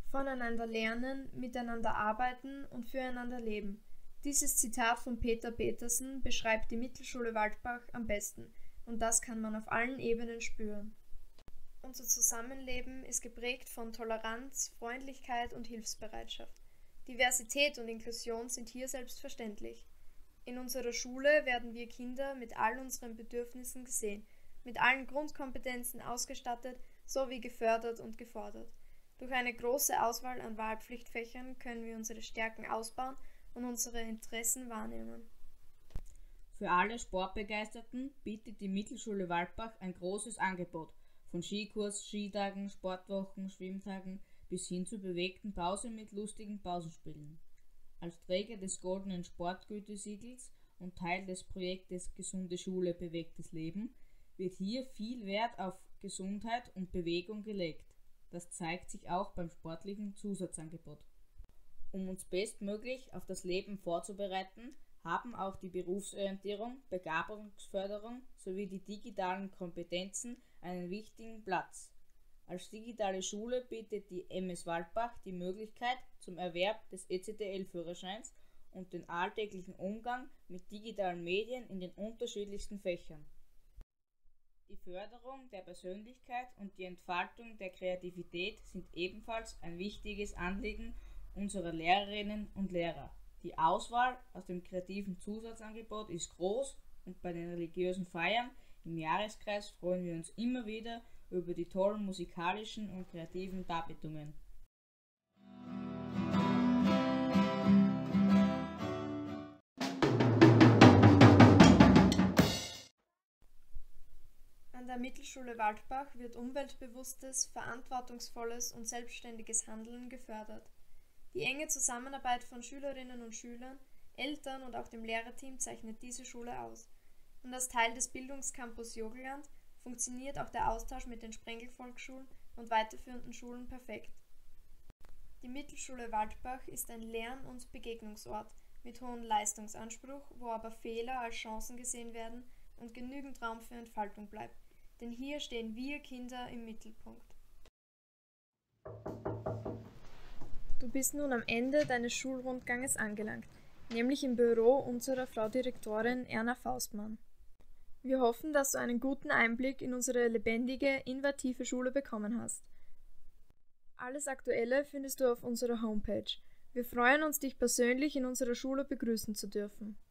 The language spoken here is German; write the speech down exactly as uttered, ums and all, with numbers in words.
Voneinander lernen, miteinander arbeiten und füreinander leben. Dieses Zitat von Peter Petersen beschreibt die Mittelschule Waldbach am besten, und das kann man auf allen Ebenen spüren. Unser Zusammenleben ist geprägt von Toleranz, Freundlichkeit und Hilfsbereitschaft. Diversität und Inklusion sind hier selbstverständlich. In unserer Schule werden wir Kinder mit all unseren Bedürfnissen gesehen, mit allen Grundkompetenzen ausgestattet sowie gefördert und gefordert. Durch eine große Auswahl an Wahlpflichtfächern können wir unsere Stärken ausbauen und unsere Interessen wahrnehmen. Für alle Sportbegeisterten bietet die Mittelschule Waldbach ein großes Angebot, von Skikurs, Skitagen, Sportwochen, Schwimmtagen bis hin zur bewegten Pause mit lustigen Pausenspielen. Als Träger des goldenen Sportgütesiegels und Teil des Projektes Gesunde Schule, bewegtes Leben wird hier viel Wert auf Gesundheit und Bewegung gelegt. Das zeigt sich auch beim sportlichen Zusatzangebot. Um uns bestmöglich auf das Leben vorzubereiten, haben auch die Berufsorientierung, Begabungsförderung sowie die digitalen Kompetenzen einen wichtigen Platz. Als digitale Schule bietet die M S Waldbach die Möglichkeit zum Erwerb des E C T L-Führerscheins und den alltäglichen Umgang mit digitalen Medien in den unterschiedlichsten Fächern. Die Förderung der Persönlichkeit und die Entfaltung der Kreativität sind ebenfalls ein wichtiges Anliegen unserer Lehrerinnen und Lehrer. Die Auswahl aus dem kreativen Zusatzangebot ist groß und bei den religiösen Feiern im Jahreskreis freuen wir uns immer wieder über die tollen musikalischen und kreativen Darbietungen. An der Mittelschule Waldbach wird umweltbewusstes, verantwortungsvolles und selbstständiges Handeln gefördert. Die enge Zusammenarbeit von Schülerinnen und Schülern, Eltern und auch dem Lehrerteam zeichnet diese Schule aus. Und als Teil des Bildungscampus Jogelland funktioniert auch der Austausch mit den Sprengelvolksschulen und weiterführenden Schulen perfekt. Die Mittelschule Waldbach ist ein Lern- und Begegnungsort mit hohem Leistungsanspruch, wo aber Fehler als Chancen gesehen werden und genügend Raum für Entfaltung bleibt. Denn hier stehen wir Kinder im Mittelpunkt. Du bist nun am Ende deines Schulrundganges angelangt, nämlich im Büro unserer Frau Direktorin Erna Faustmann. Wir hoffen, dass du einen guten Einblick in unsere lebendige, innovative Schule bekommen hast. Alles Aktuelle findest du auf unserer Homepage. Wir freuen uns, dich persönlich in unserer Schule begrüßen zu dürfen.